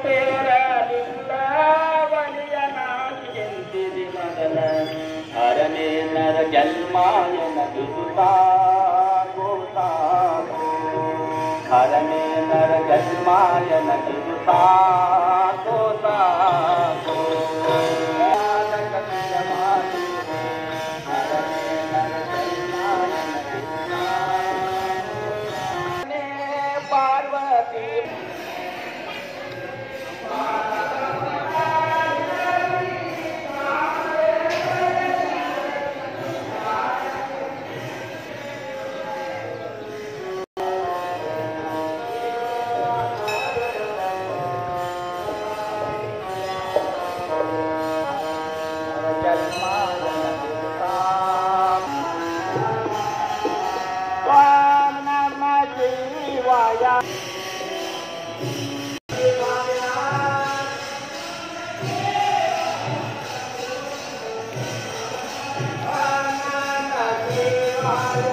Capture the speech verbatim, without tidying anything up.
ಹುಟ್ಟೇರಲಿಲ್ಲವನಿಯನಾಗಿ ಮಗನ ಹರನೇ ನರ ಜನ್ಮಾಯನ ದುದುತಾ ಗೋತಾ ಹರನೇ ನರ ಜನ್ಮಾಯನ ದುದುತಾ ಗೋತಾ Parvati Om Namah Shivaya. Om Namah Shivaya.